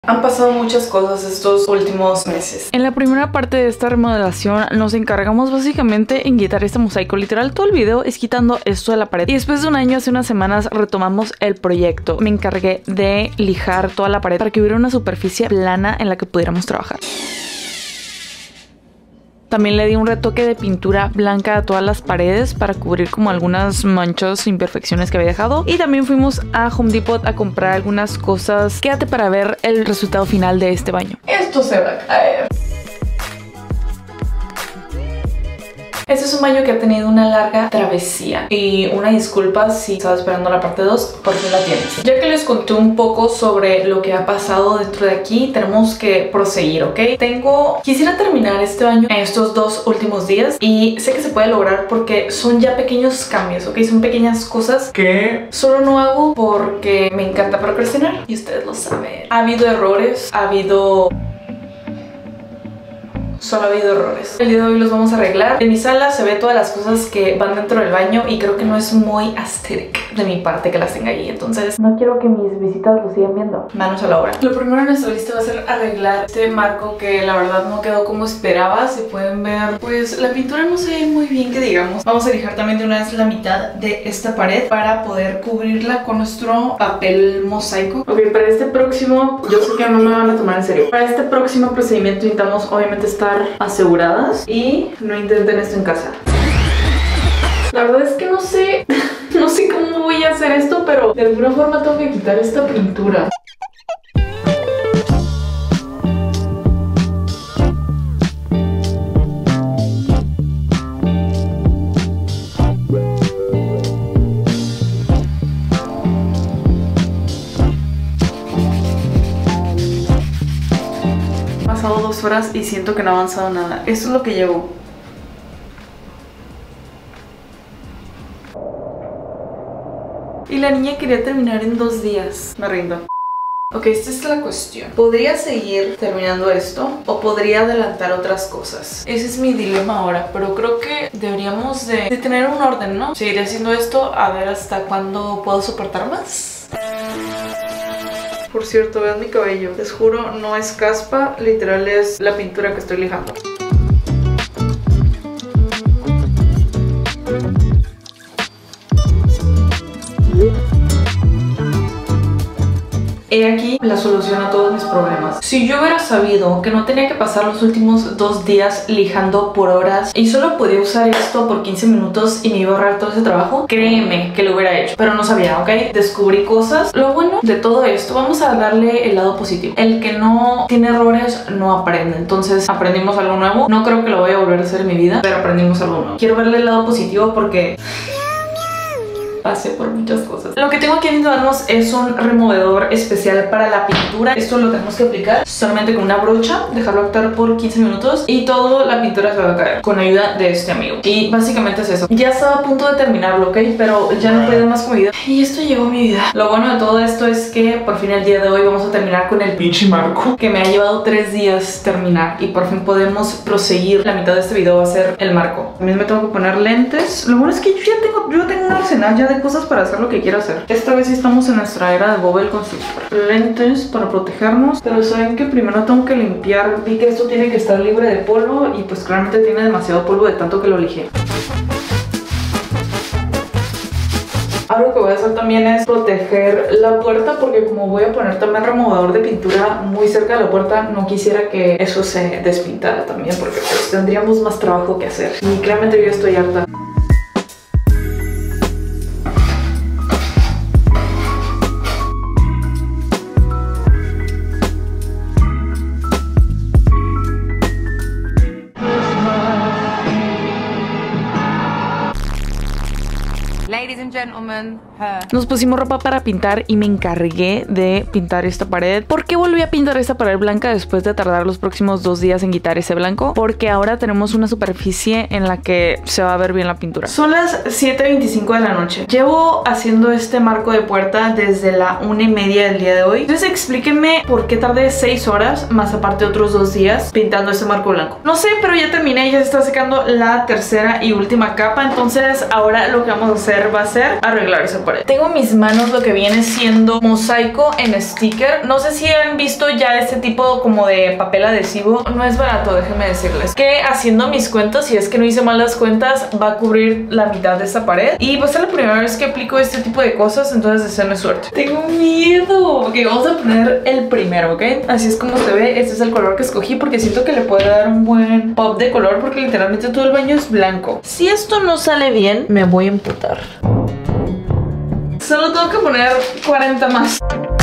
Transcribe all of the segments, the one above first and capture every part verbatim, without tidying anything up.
Han pasado muchas cosas estos últimos meses. En la primera parte de esta remodelación nos encargamos básicamente en quitar este mosaico. Literal, todo el video es quitando esto de la pared. Y después de un año, hace unas semanas, retomamos el proyecto. Me encargué de lijar toda la pared para que hubiera una superficie plana en la que pudiéramos trabajar. También le di un retoque de pintura blanca a todas las paredes para cubrir como algunas manchas, imperfecciones que había dejado. Y también fuimos a Home Depot a comprar algunas cosas. Quédate para ver el resultado final de este baño. Esto se va a caer. Este es un baño que ha tenido una larga travesía y una disculpa si estaba esperando la parte dos, por fin la tienes. Ya que les conté un poco sobre lo que ha pasado dentro de aquí, tenemos que proseguir, ¿ok? Tengo... Quisiera terminar este baño en estos dos últimos días y sé que se puede lograr porque son ya pequeños cambios, ¿ok? Son pequeñas cosas que solo no hago porque me encanta procrastinar y ustedes lo saben. Ha habido errores, ha habido... Solo ha habido errores. El día de hoy los vamos a arreglar. En mi sala se ve todas las cosas que van dentro del baño y creo que no es muy aesthetic de mi parte que las tenga ahí. Entonces no quiero que mis visitas lo sigan viendo. Manos a la obra. Lo primero en nuestra lista va a ser arreglar este marco que la verdad no quedó como esperaba. Si pueden ver, pues la pintura no se ve muy bien que digamos. Vamos a lijar también de una vez la mitad de esta pared para poder cubrirla con nuestro papel mosaico. Ok, para este próximo, yo sé que no me van a tomar en serio. Para este próximo procedimiento necesitamos obviamente estar aseguradas y no intenten esto en casa. La verdad es que no sé, no sé cómo voy a hacer esto, pero de alguna forma tengo que quitar esta pintura. Pasado dos horas y siento que no ha avanzado nada. Esto es lo que llevo. Y la niña quería terminar en dos días. Me rindo. Ok, esta es la cuestión. ¿Podría seguir terminando esto o podría adelantar otras cosas? Ese es mi dilema ahora, pero creo que deberíamos de, de tener un orden, ¿no? Seguiré haciendo esto a ver hasta cuándo puedo soportar más. Por cierto, vean mi cabello. Les juro, no es caspa, literal es la pintura que estoy lijando. He aquí la solución a todos mis problemas. Si yo hubiera sabido que no tenía que pasar los últimos dos días lijando por horas y solo podía usar esto por quince minutos y me iba a ahorrar todo ese trabajo, créeme que lo hubiera hecho. Pero no sabía, ¿ok? Descubrí cosas. Lo bueno de todo esto, vamos a darle el lado positivo. El que no tiene errores no aprende. Entonces aprendimos algo nuevo. No creo que lo voy a volver a hacer en mi vida, pero aprendimos algo nuevo. Quiero verle el lado positivo porque... pasé por muchas cosas. Lo que tengo aquí en mis manos es un removedor especial para la pintura. Esto lo tenemos que aplicar solamente con una brocha, dejarlo actuar por quince minutos y toda la pintura se va a caer con ayuda de este amigo. Y básicamente es eso. Ya estaba a punto de terminarlo, ¿ok? Pero ya no puedo más con mi vida. Y esto llegó a mi vida. Lo bueno de todo esto es que por fin el día de hoy vamos a terminar con el pinche marco que me ha llevado tres días terminar y por fin podemos proseguir. La mitad de este video va a ser el marco. También me tengo que poner lentes. Lo bueno es que yo ya tengo, yo tengo un arsenal ya de cosas para hacer lo que quiero hacer. Esta vez sí estamos en nuestra era de Bob el Constructor. Lentes para protegernos, pero saben que primero tengo que limpiar. Vi que esto tiene que estar libre de polvo y pues claramente tiene demasiado polvo de tanto que lo lijé. Algo que voy a hacer también es proteger la puerta porque como voy a poner también removedor de pintura muy cerca de la puerta, no quisiera que eso se despintara también porque pues tendríamos más trabajo que hacer. Y claramente yo estoy harta. Ladies and gentlemen, her. Nos pusimos ropa para pintar y me encargué de pintar esta pared. ¿Por qué volví a pintar esta pared blanca después de tardar los próximos dos días en quitar ese blanco? Porque ahora tenemos una superficie en la que se va a ver bien la pintura. Son las siete veinticinco de la noche. Llevo haciendo este marco de puerta desde la una y media del día de hoy. Entonces explíquenme por qué tardé seis horas, más aparte otros dos días, pintando este marco blanco. No sé, pero ya terminé, ya se está secando la tercera y última capa. Entonces ahora lo que vamos a hacer va a ser poder arreglar esa pared. Tengo en mis manos lo que viene siendo mosaico en sticker. No sé si han visto ya este tipo como de papel adhesivo. No es barato, déjenme decirles que haciendo mis cuentas, si es que no hice mal las cuentas, va a cubrir la mitad de esta pared. Y va a ser la primera vez que aplico este tipo de cosas, entonces deseenme suerte. Tengo miedo. Ok, vamos a poner el primero, ¿ok? Así es como se ve. Este es el color que escogí porque siento que le puede dar un buen pop de color, porque literalmente todo el baño es blanco. Si esto no sale bien, me voy a emputar. Solo tengo que poner cuarenta más.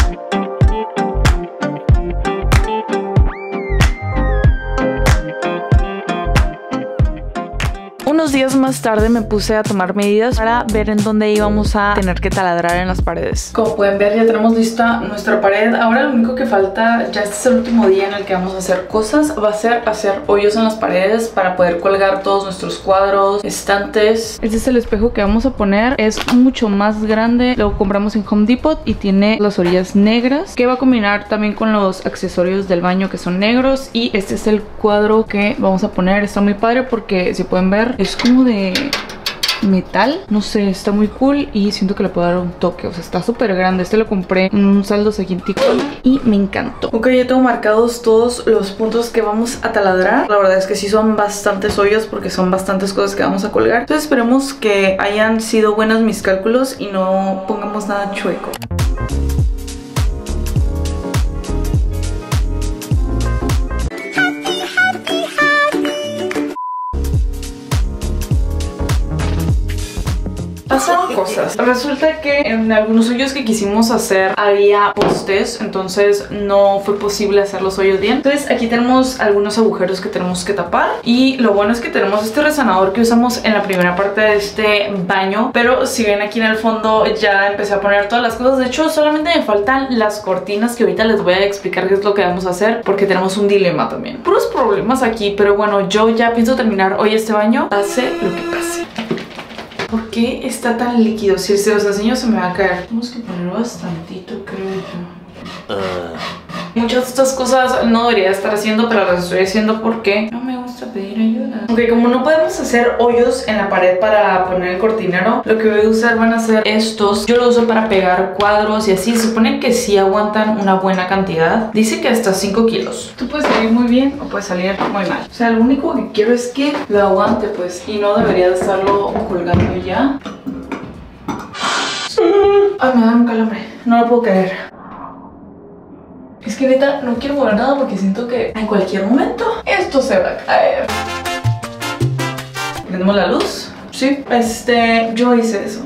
Unos días más tarde me puse a tomar medidas para ver en dónde íbamos a tener que taladrar en las paredes. Como pueden ver, ya tenemos lista nuestra pared. Ahora lo único que falta, ya este es el último día en el que vamos a hacer cosas, va a ser hacer hoyos en las paredes para poder colgar todos nuestros cuadros, estantes. Este es el espejo que vamos a poner. Es mucho más grande. Lo compramos en Home Depot y tiene las orillas negras, que va a combinar también con los accesorios del baño que son negros. Y este es el cuadro que vamos a poner. Está muy padre porque, si pueden ver, es como de metal, no sé, está muy cool y siento que le puedo dar un toque. O sea, está súper grande. Este lo compré en un saldos aquí en Tijuana y me encantó. Ok, ya tengo marcados todos los puntos que vamos a taladrar. La verdad es que sí son bastantes hoyos porque son bastantes cosas que vamos a colgar. Entonces esperemos que hayan sido buenos mis cálculos y no pongamos nada chueco. Pasaron cosas. Resulta que en algunos hoyos que quisimos hacer había postes, entonces no fue posible hacer los hoyos bien. Entonces aquí tenemos algunos agujeros que tenemos que tapar. Y lo bueno es que tenemos este resanador que usamos en la primera parte de este baño. Pero si ven aquí en el fondo ya empecé a poner todas las cosas. De hecho solamente me faltan las cortinas, que ahorita les voy a explicar qué es lo que vamos a hacer, porque tenemos un dilema también. Puros problemas aquí, pero bueno, yo ya pienso terminar hoy este baño, pase lo que pase. ¿Por qué está tan líquido? Si se los enseño se me va a caer. Tenemos que poner bastantito, creo yo. Uh. Muchas de estas cosas no debería estar haciendo, pero las estoy haciendo porque no me gusta pedir ayuda. Ok, como no podemos hacer hoyos en la pared para poner el cortinero, lo que voy a usar van a ser estos. Yo lo uso para pegar cuadros y así. Se supone que sí aguantan una buena cantidad. Dice que hasta cinco kilos. Esto puede salir muy bien o puede salir muy mal. O sea, lo único que quiero es que lo aguante, pues. Y no debería de estarlo colgando ya. Ay, me da un calambre. No lo puedo creer. Es que neta no quiero mover nada porque siento que en cualquier momento esto se va a caer. ¿Prendemos la luz? Sí. Este, yo hice eso.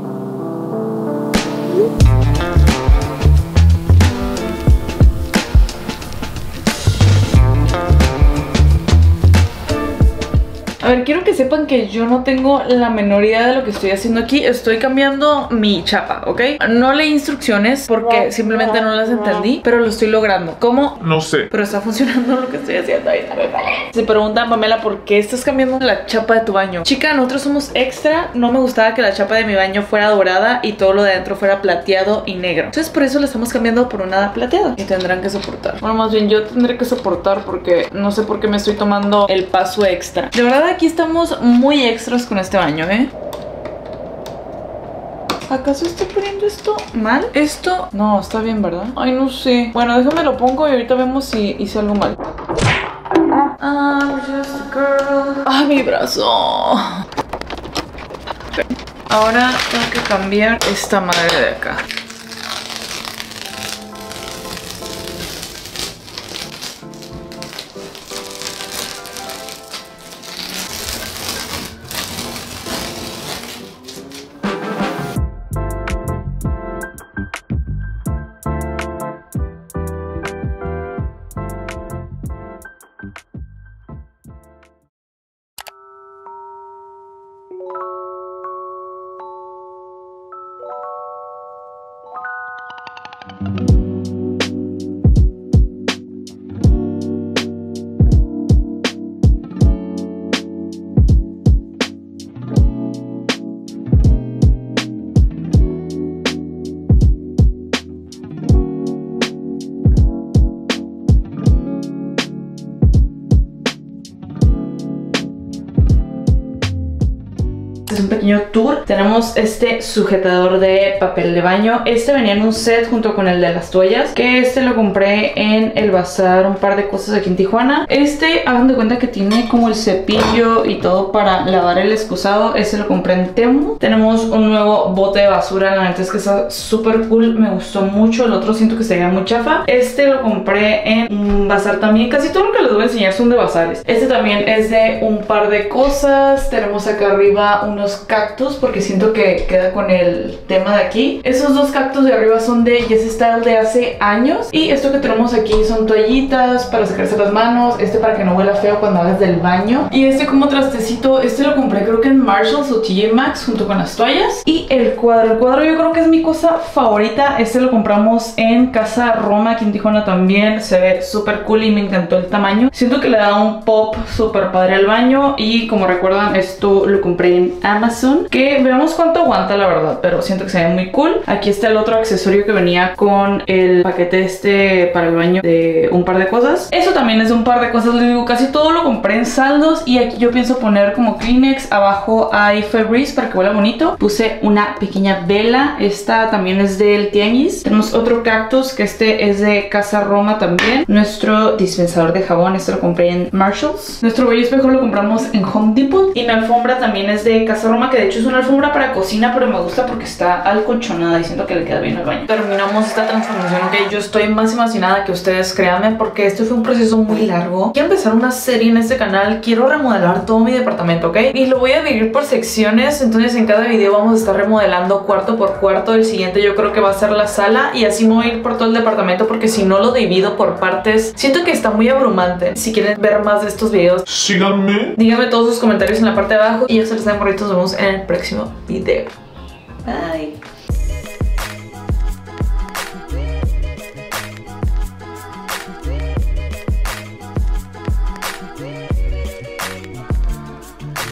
A ver, quiero que sepan que yo no tengo la menor idea de lo que estoy haciendo aquí. Estoy cambiando mi chapa, ¿ok? No leí instrucciones porque simplemente no las entendí, pero lo estoy logrando. ¿Cómo? No sé. Pero está funcionando lo que estoy haciendo ahorita. Se preguntan, Pamela, ¿por qué estás cambiando la chapa de tu baño? Chica, nosotros somos extra. No me gustaba que la chapa de mi baño fuera dorada y todo lo de adentro fuera plateado y negro. Entonces por eso la estamos cambiando por una plateada. Y tendrán que soportar. Bueno, más bien yo tendré que soportar porque no sé por qué me estoy tomando el paso extra. De verdad, aquí estamos muy extras con este baño, ¿eh? ¿Acaso estoy poniendo esto mal? Esto... No, está bien, ¿verdad? Ay, no sé. Bueno, déjame lo pongo y ahorita vemos si hice algo mal. I'm just a girl. Ay, mi brazo. Ahora tengo que cambiar esta madre de acá. un pequeño tour. Tenemos este sujetador de papel de baño. Este venía en un set junto con el de las toallas, que este lo compré en el bazar, un par de cosas aquí en Tijuana. Este, hagan de cuenta que tiene como el cepillo y todo para lavar el excusado. Este lo compré en Temu. Tenemos un nuevo bote de basura, la neta es que está súper cool, me gustó mucho. El otro siento que se veía muy chafa. Este lo compré en un bazar también. Casi todo lo que les voy a enseñar son de bazares. Este también es de un par de cosas. Tenemos acá arriba unos cactus porque siento que queda con el tema de aquí. Esos dos cactus de arriba son de Yes Style de hace años. Y esto que tenemos aquí son toallitas para secarse las manos. Este para que no huela feo cuando hagas del baño. Y este como trastecito, este lo compré creo que en Marshalls o T J Maxx junto con las toallas. Y el cuadro, el cuadro yo creo que es mi cosa favorita. Este lo compramos en Casa Roma aquí en Tijuana también. Se ve súper cool y me encantó el tamaño. Siento que le da un pop súper padre al baño. Y como recuerdan, esto lo compré en Amazon, que veamos cuánto aguanta la verdad, pero siento que se ve muy cool. Aquí está el otro accesorio que venía con el paquete este para el baño de un par de cosas. Eso también es de un par de cosas, les digo, casi todo lo compré en saldos. Y aquí yo pienso poner como Kleenex. Abajo hay Febreze para que huela bonito. Puse una pequeña vela, esta también es del tianguis. Tenemos otro cactus, que este es de Casa Roma también. Nuestro dispensador de jabón, este lo compré en Marshalls. Nuestro bello espejo lo compramos en Home Depot. Y mi alfombra también es de Casa Roma, que de hecho es una alfombra para cocina, pero me gusta porque está alcolchonada y siento que le queda bien al baño. Terminamos esta transformación, ok. Yo estoy más emocionada que ustedes, créanme, porque este fue un proceso muy largo. Quiero empezar una serie en este canal. Quiero remodelar todo mi departamento, ok. Y lo voy a dividir por secciones. Entonces en cada video vamos a estar remodelando cuarto por cuarto. El siguiente yo creo que va a ser la sala. Y así me voy a ir por todo el departamento, porque si no lo divido por partes, siento que está muy abrumante. Si quieren ver más de estos videos, síganme. Díganme todos sus comentarios en la parte de abajo. Y ya se les da, morritos. Nos vemos en el próximo video. Bye.